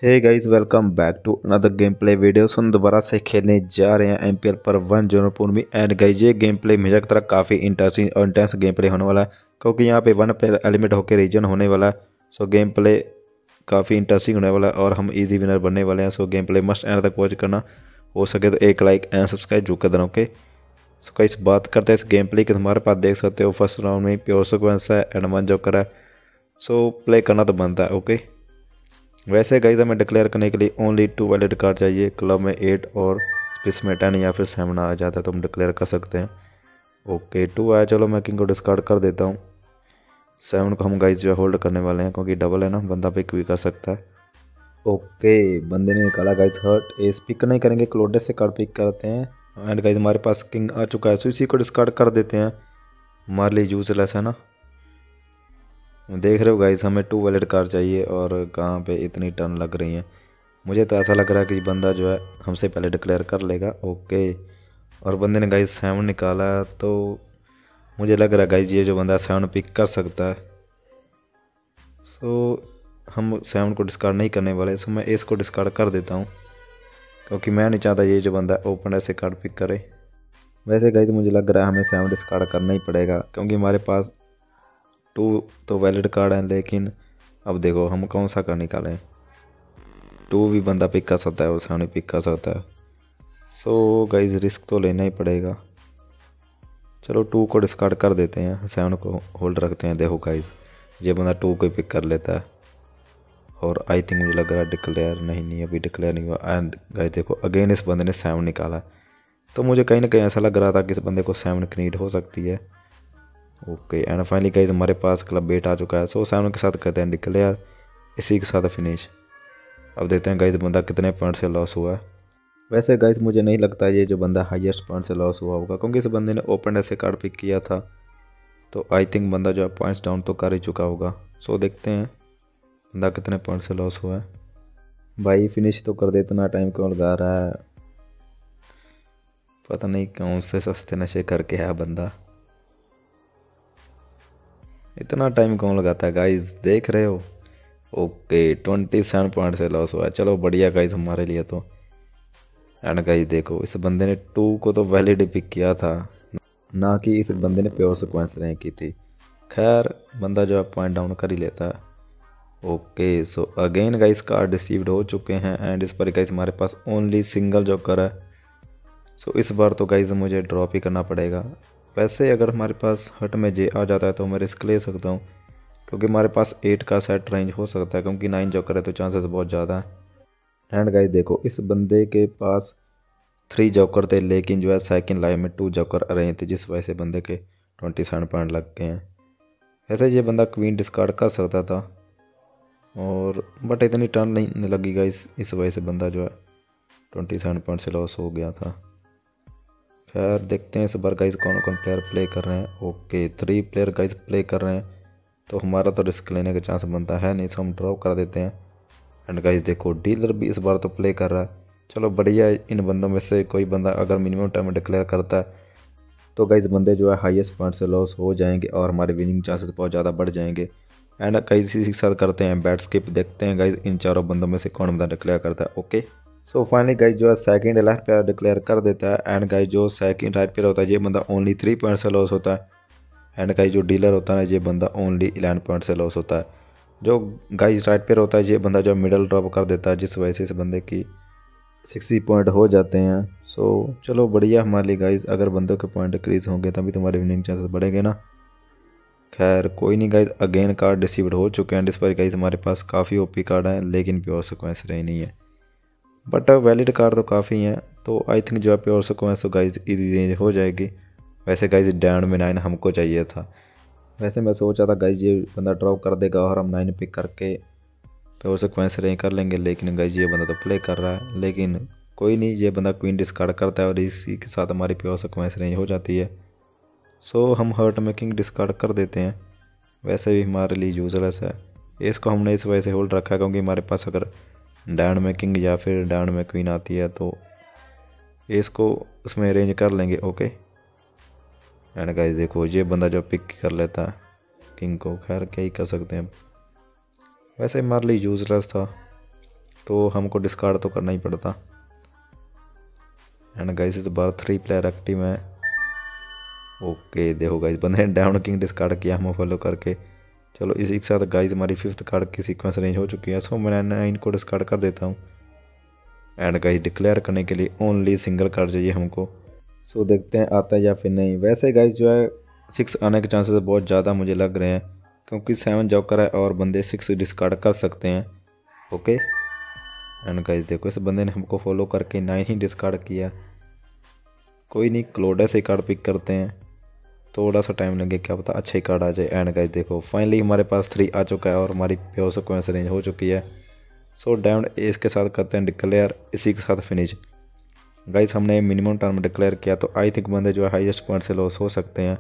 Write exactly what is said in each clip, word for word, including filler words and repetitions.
Hey guys, welcome back to another game play video. हम दोबारा से खेलने जा रहे हैं एमपीएल पर वन जोन पूर्वी एंड गाइस ये गेम प्ले मेरे की तरह काफ़ी इंटरेस्टिंग और इंटेंस गेम प्ले होने वाला है, क्योंकि यहाँ पे वन प्लेयर एलिमेंट होकर रीजन होने वाला है। सो गेम प्ले काफ़ी इंटरेस्टिंग होने वाला है और हम इजी विनर बनने वाले हैं। So game play must end तक वॉच करना, हो सके तो एक लाइक एंड सब्सक्राइब जरूर कर देना। ओके, सो गाइस बात करते हैं इस गेम प्ले की। हमारे पास देख सकते हो फर्स्ट राउंड में प्योर सिक्वेंस है एंड वन जोकर है। सो प्ले करना तो बनता है। ओके, वैसे गाइस हमें डिक्लेयर करने के लिए ओनली टू वैलिड कार्ड चाहिए। क्लब में एट और स्पेस में टेन या फिर सेवन आ जाता है तो हम डिक्लेयर कर सकते हैं। ओके, टू आया, चलो मैं किंग को डिस्कार्ड कर देता हूँ। सेवन को हम गाइस जो है होल्ड करने वाले हैं, क्योंकि डबल है ना, बंदा पिक भी कर सकता है। ओके, बंदे ने निकाला गाइस हर्ट। एस पिक नहीं करेंगे, क्लोडेस से कार्ड पिक करते हैं। एंड गाइस हमारे पास किंग आ चुका है, सो इसी को डिस्कार्ड कर देते हैं। हमारे लिए यूजलेस है ना। देख रहे हो गाइस, हमें टू वैलिड कार्ड चाहिए और कहाँ पे इतनी टर्न लग रही हैं। मुझे तो ऐसा लग रहा है कि बंदा जो है हमसे पहले डिक्लेयर कर लेगा। ओके, और बंदे ने गाइस सेवन निकाला, तो मुझे लग रहा है गाइस ये जो बंदा सेवन पिक कर सकता है। सो हम सेवन को डिस्कार्ड नहीं करने वाले। सो मैं एस को डिस्कार्ड कर देता हूँ, क्योंकि मैं नहीं चाहता ये जो बंदा ओपन ऐसे कार्ड पिक करे। वैसे गाइस मुझे लग रहा है हमें सेवन डिस्कार्ड करना ही पड़ेगा, क्योंकि हमारे पास टू तो वैलिड कार्ड है। लेकिन अब देखो हम कौन सा कार्ड निकालें। टू भी बंदा पिक कर सकता है और सेवन पिक कर सकता है। सो गाइस रिस्क तो लेना ही पड़ेगा। चलो टू को डिस्कार्ड कर देते हैं, सेवन को होल्ड रखते हैं। देखो गाइस ये बंदा टू को पिक कर लेता है और आई थिंक मुझे लग रहा है डिक्लेयर नहीं नहीं अभी डिक्लेयर नहीं हुआ। एंड गाइस देखो अगेन इस बंदे ने सेवन निकाला, तो मुझे कहीं ना कहीं ऐसा लग रहा था कि इस बंदे को सेवन की नीड हो सकती है। ओके, एंड फाइनली गाइस हमारे पास क्लब बेट आ चुका है। सो सेवन के साथ करते हैं डिक्लेयर, इसी के साथ फिनिश। अब देखते हैं गाइस बंदा कितने पॉइंट से लॉस हुआ है। वैसे गाइस मुझे नहीं लगता ये जो बंदा हाईएस्ट पॉइंट से लॉस हुआ होगा, क्योंकि इस बंदे ने ओपन ऐसे कार्ड पिक किया था। तो आई थिंक बंदा जो है पॉइंट्स डाउन तो कर ही चुका होगा। सो देखते हैं बंदा कितने पॉइंट से लॉस हुआ है। भाई फिनिश तो कर दे, इतना टाइम क्यों लगा रहा है। पता नहीं कौन से सस्ते नशे करके है बंदा, इतना टाइम कौन लगाता है गाइस, देख रहे हो। ओके, ट्वेंटी सेवन पॉइंट से लॉस हुआ है। चलो बढ़िया गाइस हमारे लिए तो। एंड गाइस देखो इस बंदे ने टू को तो वैलिड पिक किया था, ना कि इस बंदे ने प्योर सिक्वेंस रैंक की थी। खैर बंदा जो है पॉइंट डाउन कर ही लेता है। Okay, so again guys card received हो चुके हैं एंड इस पर गाइस हमारे पास ओनली सिंगल जोकर है। सो इस बार तो गाइस मुझे ड्रॉप ही करना पड़ेगा। वैसे अगर हमारे पास हट में जे आ जाता है तो मैं रिस्क ले सकता हूँ, क्योंकि हमारे पास एट का सेट रेंज हो सकता है, क्योंकि नाइन जोकर है तो चांसेस बहुत ज़्यादा हैं। एंड गाइस देखो इस बंदे के पास थ्री जोकर थे, लेकिन जो है सेकंड लाइन में टू जोकर अरेंज थे, जिस वजह से बंदे के ट्वेंटी सेवन पॉइंट लग गए हैं। ऐसे ये बंदा क्वीन डिस्कार्ड कर सकता था, और बट इतनी टर्न नहीं लगी गाइस, इस वजह से बंदा जो है ट्वेंटी सेवन पॉइंट से लॉस हो गया था। खैर देखते हैं इस बार गाइस कौन कौन प्लेयर प्ले कर रहे हैं। Okay, three player guys play कर रहे हैं, तो हमारा तो रिस्क लेने का चांस बनता है नहीं, सो हम ड्रॉप कर देते हैं। एंड गाइस देखो डीलर भी इस बार तो प्ले कर रहा है। चलो बढ़िया, इन बंदों में से कोई बंदा अगर मिनिमम टाइम में डिक्लेयर करता है तो गाइस बंदे जो है हाईएस्ट पॉइंट से लॉस हो जाएंगे और हमारे विनिंग चांसेस बहुत ज़्यादा बढ़ जाएंगे। एंड गाइस इसी के साथ करते हैं बैट स्किप, देखते हैं गाइस इन चारों बंदों में से कौन बंदा डिक्लेयर करता है। ओके, सो फाइनली गाइस जो है सेकंड राइट प्लेयर डिक्लेयर कर देता है। एंड गाइस जो सेकंड राइट प्लेयर होता है ये बंदा ओनली थ्री पॉइंट से लॉस होता है। एंड गाइस जो डीलर होता है ये बंदा ओनली इलेवन पॉइंट से लॉस होता है। जो गाइस राइट प्लेयर होता है ये बंदा जो मिडल ड्रॉप कर देता है, जिस वजह से इस बंदे की सिक्सटी पॉइंट हो जाते हैं। सो चलो बढ़िया हमारे लिए गाइस, अगर बंदों के पॉइंट इंक्रीज होंगे तभी तुम्हारे विनिंग चांसेस बढ़ेंगे ना। खैर कोई नहीं गाइस, अगेन कार्ड रिसीव्ड हो चुके हैं। इस पर गाइस हमारे पास काफ़ी ओपी कार्ड हैं, लेकिन प्योर सिक्वेंस रही नहीं है, बट वैलिड कार्ड तो काफ़ी हैं। तो आई थिंक जो है प्योर सिक्वेंस तो गाइस इजी रेंज हो जाएगी। वैसे गाइस डायमंड में नाइन हमको चाहिए था। वैसे मैं सोचा था गाइस ये बंदा ड्रॉप कर देगा और हम नाइन पिक करके प्योर सिक्वेंस रेंज कर लेंगे, लेकिन गाइस ये बंदा तो प्ले कर रहा है। लेकिन कोई नहीं, ये बंदा क्वीन डिस्कार्ड करता है और इसी के साथ हमारी प्योर सिक्वेंस रेंज हो जाती है। सो हम हर्ट मेकिंग डिस्कार्ड कर देते हैं। वैसे भी हमारे लिए यूजलेस है, इसको हमने इस वजह से होल्ड रखा है क्योंकि हमारे पास अगर डायमंड में किंग या फिर डायमंड में क्वीन आती है तो इसको उसमें अरेंज कर लेंगे। ओके, एंड गाइस देखो ये बंदा जो पिक कर लेता है किंग को, खैर क्या ही कर सकते हैं। वैसे हमारे लिए यूजलेस था, तो हमको डिस्कार्ड तो करना ही पड़ता। एंड गाइस इस बार थ्री प्लेयर एक्टिव है। ओके देखो गाइस बंदे ने डायमंड किंग डिस्कार्ड किया हम फॉलो करके। चलो इसी के साथ गाइस हमारी फिफ्थ कार्ड की सीक्वेंस रेंज हो चुकी है। सो मैं नाइन को डिस्कार्ड कर देता हूँ। एंड गाइस डिक्लेयर करने के लिए ओनली सिंगल कार्ड चाहिए हमको। सो देखते हैं आता है या फिर नहीं। वैसे गाइस जो है सिक्स आने के चांसेस बहुत ज़्यादा मुझे लग रहे हैं, क्योंकि सेवन जॉकर है और बंदे सिक्स डिस्कार्ड कर सकते हैं। ओके एंड गाइस देखो इस बंदे ने हमको फॉलो करके नाइन ही डिस्कार्ड किया। कोई नहीं, क्लोडा से कार्ड पिक करते हैं, थोड़ा सा टाइम लगे, क्या पता अच्छा ही कार्ड आ जाए। एंड गाइस देखो फाइनली हमारे पास थ्री आ चुका है और हमारी प्योर सीक्वेंस रेंज हो चुकी है। सो डायमंड एस के साथ करते हैं डिक्लेयर, इसी के साथ फिनिश। गाइस हमने मिनिमम टर्म डिक्लेयर किया तो आई थिंक बंदे जो है हाईएस्ट पॉइंट से लॉस हो सकते हैं।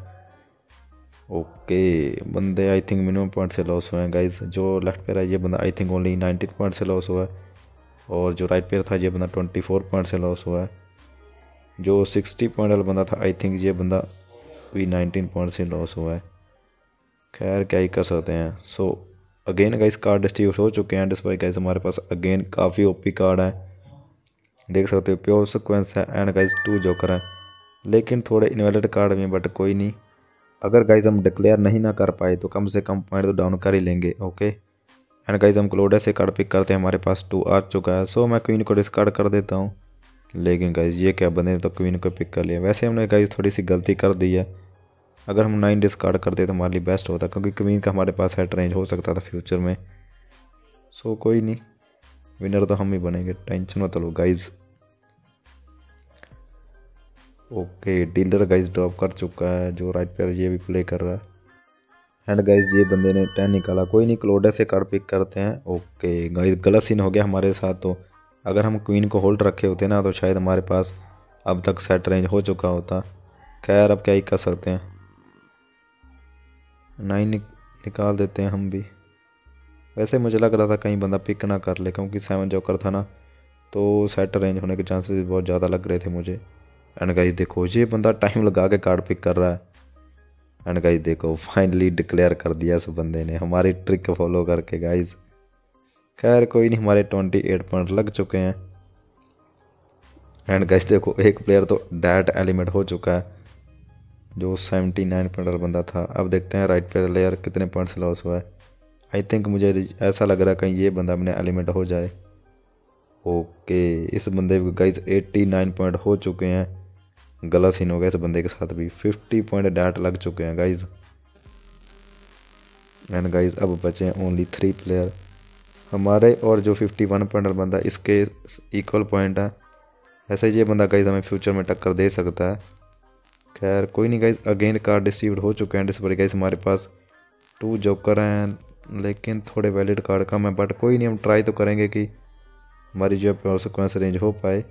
ओके बंदे आई थिंक मिनिमम पॉइंट से लॉस हुए हैं। गाइस जो लेफ्ट पे है ये बंदा I think only nineteen point से लॉस हुआ है, और जो राइट पे था ये बंदा ट्वेंटी फोर पॉइंट से लॉस हुआ है। जो सिक्सटी पॉइंट वाला बंदा था आई थिंक ये बंदा भी नाइनटीन पॉइंट से लॉस हुआ है। खैर क्या ही कर सकते हैं। So again guys card distribute हो चुके हैं। डिस्प्ले गाइस हमारे पास अगेन काफ़ी ओपी कार्ड है, देख सकते हो प्योर सीक्वेंस है। एंड गाइस टू जोकर है, लेकिन थोड़े इनवैलिड कार्ड में, बट कोई नहीं। अगर गाइस हम डिक्लेयर नहीं ना कर पाए तो कम से कम पॉइंट तो डाउन कर ही लेंगे। ओके एंड गाइस हम क्लोडा से कार्ड पिक करते हैं, हमारे पास टू आ चुका है। सो मैं क्वीन को डिस्कार्ड कर देता हूँ, लेकिन गाइस ये क्या बंदे ने तो क्वीन को पिक कर लिया। वैसे हमने गाइस थोड़ी सी गलती कर दी है, अगर हम नाइन डिस्कार्ड करते तो हमारे लिए बेस्ट होता, क्योंकि क्वीन का हमारे पास हेड रेंज हो सकता था फ्यूचर में। सो कोई नहीं, विनर तो हम ही बनेंगे, टेंशन मत लो guys. Okay dealer guys drop कर चुका है, जो राइट पे ये भी प्ले कर रहा है। एंड गाइस ये बंदे ने टेन निकाला, कोई नहीं क्लोडा से कार्ड पिक करते हैं। ओके गाइस गलत सीन हो गया हमारे साथ, तो अगर हम क्वीन को होल्ड रखे होते ना तो शायद हमारे पास अब तक सेट रेंज हो चुका होता। खैर अब क्या ही कर सकते हैं, नाइन नि, निकाल देते हैं हम भी। वैसे मुझे लग रहा था कहीं बंदा पिक ना कर ले, क्योंकि सेवन जोकर था ना, तो सेट रेंज होने के चांसेस बहुत ज़्यादा लग रहे थे मुझे। एंड गाइस देखो ये बंदा टाइम लगा के कार्ड पिक कर रहा है। एंड गाइस देखो फाइनली डिक्लेयर कर दिया इस बंदे ने हमारी ट्रिक फॉलो करके गाइस। खैर कोई नहीं, हमारे ट्वेंटी एट पॉइंट लग चुके हैं। एंड गाइस देखो एक प्लेयर तो डैट एलिमेंट हो चुका है, जो सेवेंटी नाइन पॉइंट वाला बंदा था। अब देखते हैं राइट प्लेयर कितने पॉइंट से लॉस हुआ है। आई थिंक मुझे ऐसा लग रहा है कहीं ये बंदा अपने एलिमेंट हो जाए। ओके इस बंदे को गाइस एटी नाइन पॉइंट हो चुके हैं, गलत सीन हो गया इस बंदे के साथ भी। फिफ्टी पॉइंट डैट लग चुके हैं गाइस। एंड गाइस अब बचे हैं ओनली थ्री प्लेयर हमारे, और जो फिफ्टी वन पॉइंट वाला बंदा इसके इक्वल पॉइंट है। ऐसे ये बंदा गाइस हमें फ्यूचर में टक्कर दे सकता है। खैर कोई नहीं गाइस, अगेन कार्ड डिस्ट्रीब्यूट हो चुके हैं। इस पर गाइस हमारे पास टू जोकर हैं, लेकिन थोड़े वैलिड कार्ड कम है, बट कोई नहीं हम ट्राई तो करेंगे कि हमारी जो है सीक्वेंस रेंज हो पाए।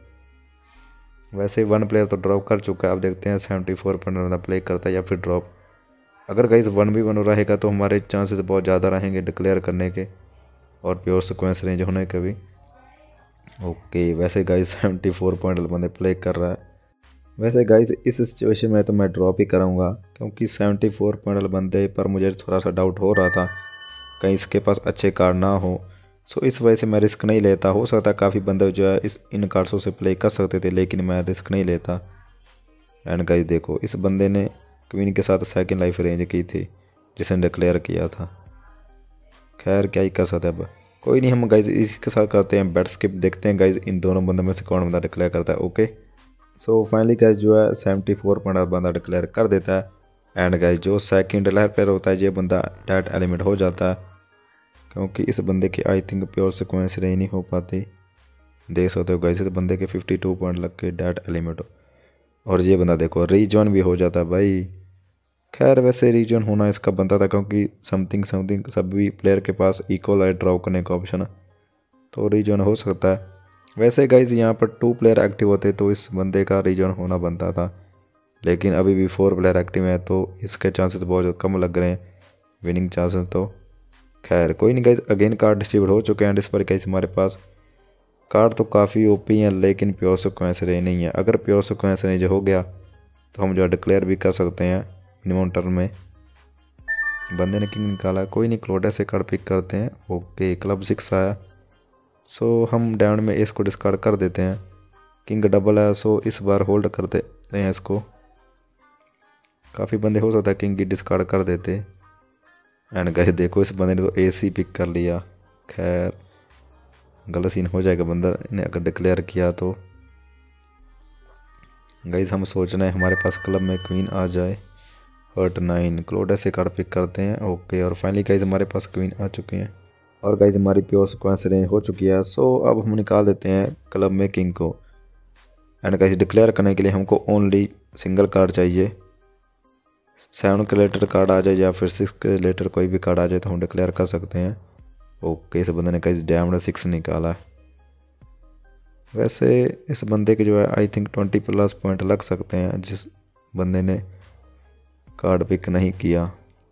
वैसे वन प्लेयर तो ड्रॉप कर चुका है, अब देखते हैं सेवेंटी फोर पॉइंट वाला प्ले करता है या फिर ड्रॉप। अगर गाइस वन भी वन रहेगा तो हमारे चांसेस बहुत ज़्यादा रहेंगे डिक्लेयर करने के और प्योर सीक्वेंस रेंज होने के भी। ओके वैसे गाइस सेवेंटी फोर पॉइंट वाला बंदे प्ले कर रहा है। वैसे गाइस इस सिचुएशन में तो मैं ड्रॉप ही कराऊंगा, क्योंकि सेवेंटी फोर पॉइंट वाले बंदे पर मुझे थोड़ा सा डाउट हो रहा था कहीं इसके पास अच्छे कार्ड ना हो। सो इस वजह से मैं रिस्क नहीं लेता। हो सकता है काफ़ी बंदे जो है इस इन कार्ड्सों से प्ले कर सकते थे, लेकिन मैं रिस्क नहीं लेता। एंड गाइस देखो इस बंदे ने क्वीन के साथ सेकंड लाइफ रेंज की थी जिसने डिक्लेयर किया था। खैर क्या ही कर सकते अब, कोई नहीं हम गाइस इसके साथ करते हैं बेट स्किप, देखते हैं गाइस इन दोनों बंदों में से कौन बंदा डिक्लेयर करता है। ओके सो फाइनली गाइस जो है सेवेंटी फोर पॉइंट बंदा डिक्लेयर कर देता है। एंड गाइस जो सेकंड लहर पर होता है ये बंदा डैट एलिमेंट हो जाता है, क्योंकि इस बंदे की I think pure sequence range नहीं हो पाती। देख सकते हो गाइस इस बंदे के फिफ्टी टू पॉइंट लग के डैट एलिमेंट हो, और ये बंदा देखो रीजन भी हो जाता है भाई। खैर वैसे रीजन होना इसका बनता था, क्योंकि समथिंग समथिंग सभी प्लेयर के पास इक्वल है ड्रॉ करने का ऑप्शन, तो रीजन हो सकता है। वैसे गाइस यहाँ पर टू प्लेयर एक्टिव होते तो इस बंदे का रीजन होना बनता था, लेकिन अभी भी फोर प्लेयर एक्टिव हैं तो इसके चांसेस बहुत कम लग रहे हैं विनिंग चांसेस तो। खैर कोई नहीं गाइस, अगेन कार्ड डिस्ट्रीब्यूट हो चुके हैं। इस पर गाइस हमारे पास कार्ड तो काफ़ी ओपी हैं, लेकिन प्योर सीक्वेंस रेंज नहीं है। अगर प्योर सीक्वेंस रेंज हो गया तो हम जो है डिक्लेयर भी कर सकते हैं मिनिमम टर्म में। बंदे ने किंग निकाला, कोई नहीं क्लोडा से कार्ड पिक करते हैं। ओके क्लब सिक्स आया, सो हम डायमंड में एस को डिस्कार्ड कर देते हैं। किंग डबल है, सो इस बार होल्ड कर देते हैं इसको। काफ़ी बंदे हो सकता है किंग की डिस्कार्ड कर देते। एंड गाइस देखो इस बंदे ने तो एस ही पिक कर लिया। खैर गलत सीन हो जाएगा बंदा ने अगर डिक्लेयर किया तो। गाइस हम सोच रहे हैं हमारे पास क्लब में क्वीन आ जाए। हर्ट नाइन क्लोड से कार्ड पिक करते हैं। ओके और फाइनली गाइस हमारे पास क्वीन आ चुकी हैं और गाइस हमारी प्योर सीक्वेंस रेंज हो चुकी है। सो अब हम निकाल देते हैं क्लब में किंग को। एंड गाइस डिक्लेयर करने के लिए हमको ओनली सिंगल कार्ड चाहिए। सेवन के रिलेटेड कार्ड आ जाए या फिर सिक्स के रिलेटेड कोई भी कार्ड आ जाए तो हम डिक्लेयर कर सकते हैं। ओके इस बंदे ने गाइस डायमंड सिक्स निकाला है। वैसे इस बंदे के जो है I think twenty plus point लग सकते हैं जिस बंदे ने कार्ड पिक नहीं किया,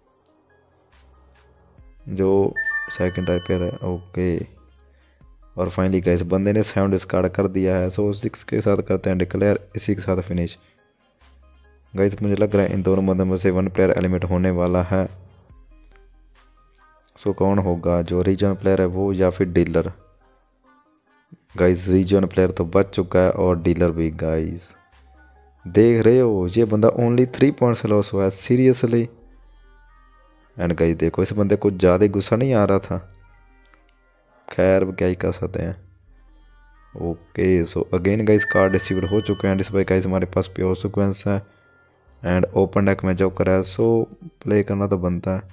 जो सेकंड टाइपर है। ओके और फाइनली गाइस बंदे ने सेवन डिस्कार्ड कर दिया है। सो सिक्स के साथ करते हैं डिक्लेयर, इसी के साथ फिनिश। गाइस मुझे लग रहा है इन दोनों बंदों में से वन प्लेयर एलिमेंट होने वाला है। सो कौन होगा, जो रीजन प्लेयर है वो या फिर डीलर। गाइस रीजन प्लेयर तो बच चुका है और डीलर भी। गाइस देख रहे हो ये बंदा ओनली थ्री पॉइंट से लॉस हुआ है, सीरियसली। एंड गाइस देखो इस बंदे को ज़्यादा गुस्सा नहीं आ रहा था। खैर क्या ही कर सकते हैं। Okay so again guys card received हो चुके हैं। इस बार गाइस हमारे पास प्योर सीक्वेंस है एंड ओपन डेक में जोकर है। सो प्ले करना तो बनता है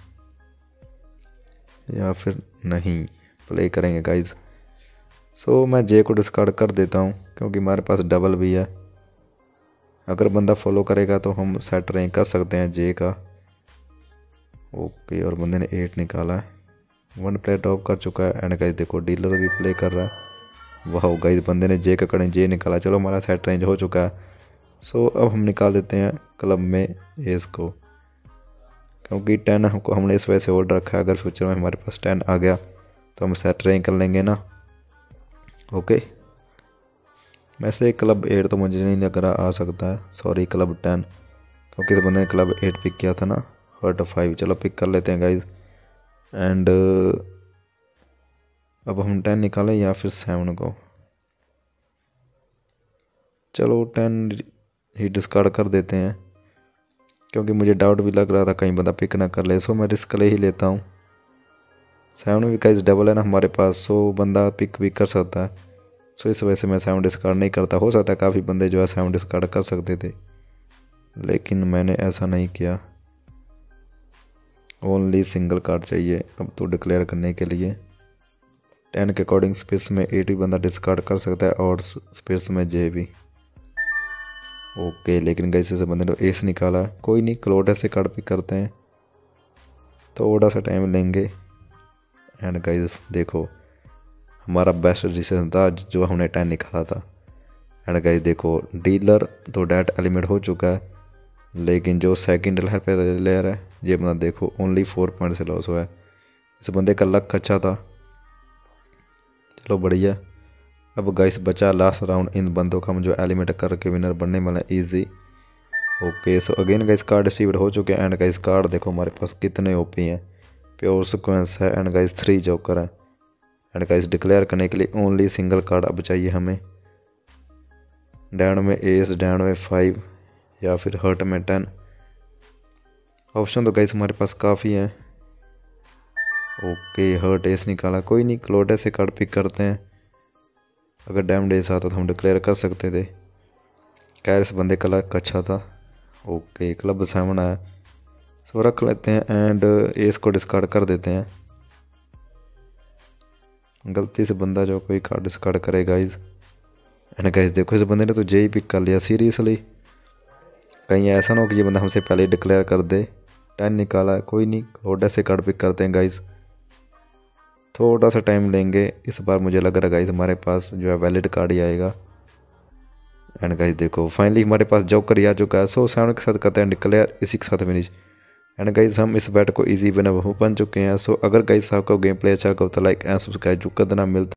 या फिर नहीं, प्ले करेंगे गाइस। सो मैं जे को डिस्कार्ड कर देता हूँ क्योंकि हमारे पास डबल भी है। अगर बंदा फॉलो करेगा तो हम सेट रैंक कर सकते हैं जे का। ओके और बंदे ने एट निकाला है, वन प्लेयर ड्रॉप कर चुका है। एंड गाइस देखो डीलर भी प्ले कर रहा है। वाह गाइस बंदे ने जे का करें जे निकाला। चलो हमारा सेट रेंज हो चुका है। सो अब हम निकाल देते हैं क्लब में एस को, क्योंकि टेन हमको हमने इस वजह से होल्ड रखा है। अगर फ्यूचर में हमारे पास टेन आ गया तो हम सेट रैंक कर लेंगे ना। ओके वैसे क्लब एट तो मुझे नहीं लग रहा आ सकता है, सॉरी क्लब टेन, क्योंकि इस बंदे ने क्लब एट पिक किया था ना। हर्ट फाइव चलो पिक कर लेते हैं गाइज। एंड अब हम टेन निकालें या फिर सेवन को। चलो टेन ही डिस्कार्ड कर देते हैं क्योंकि मुझे डाउट भी लग रहा था कहीं बंदा पिक ना कर ले। सो मैं रिस्क ले ही लेता हूँ। सेवन भी गाइज डबल है ना हमारे पास, सो बंदा पिक भी कर सकता है। सो इस वजह से मैं सेवन डिस्कार्ड नहीं करता। हो सकता है काफ़ी बंदे जो है सेवन डिस्कार्ड कर सकते थे, लेकिन मैंने ऐसा नहीं किया। ओनली सिंगल कार्ड चाहिए अब तो डिक्लेयर करने के लिए। टेन के अकॉर्डिंग स्पेस में एट भी बंदा डिस्कार्ड कर सकता है और स्पेस में जे भी। ओके लेकिन गाइस से बंदे ने एस निकाला। कोई नहीं, क्लोड से कार्ड पिक करते हैं, थोड़ा सा टाइम लेंगे। एंड गाइस देखो हमारा बेस्ट डिसीजन था जो हमने टेन निकाला था। एंड गाइस देखो डीलर तो डेट एलिमेंट हो चुका है, लेकिन जो सेकंड प्लेयर है ये बंदा देखो ओनली फोर पॉइंट से लॉस हुआ है। इस बंदे का लक अच्छा था। चलो बढ़िया। अब गाइस बचा लास्ट राउंड, इन बंदों का हम जो एलिमेंट करके विनर बनने वाला है easy. Okay so again guys card received हो चुके हैं। एंड गाइस कार्ड देखो हमारे पास कितने ओपी हैं। प्योर सीक्वेंस है एंड गाइस थ्री जोकर है। एंड गाइस डिक्लेयर करने के लिए ओनली सिंगल कार्ड अब चाहिए हमें। डायमंड में एस, डायमंड में फाइव या फिर हर्ट में टेन। ऑप्शन तो गाइस हमारे पास काफ़ी हैं। ओके हर्ट एस निकाला, कोई नहीं क्लोड से कार्ड पिक करते हैं। अगर डायमंड एस आता तो हम डिक्लेयर कर सकते थे। खैर इस बंदे का लक अच्छा था। ओके क्लब सेवन आया, सो रख लेते हैं एंड एस को डिस्कार्ड कर देते हैं। गलती से बंदा जो कोई कार्ड डिस्कार्ड करे गाइस। एंड गाइस देखो इस बंदे ने तो जे ही पिक कर लिया, सीरियसली। कहीं ऐसा ना हो कि ये बंदा हमसे पहले ही डिक्लेयर कर दे। टेन निकाला है, कोई नहीं क्लोड से कार्ड पिक करते हैं गाइस। थोड़ा सा टाइम लेंगे, इस बार मुझे लग रहा है गाइस हमारे पास जो है वैलिड कार्ड ही आएगा। एंड गाइस देखो फाइनली हमारे पास जोकर ही आ चुका है। सो सेवन के साथ करते हैं डिक्लेयर, इसी के साथ फिनिश। एंड गाइस हम इस बैट को इजी बना बन चुके हैं। सो अगर गाइस आपको गेम प्ले अच्छा लगा तो लाइक एंड सब्सक्राइब जरूर कर देना। मिलता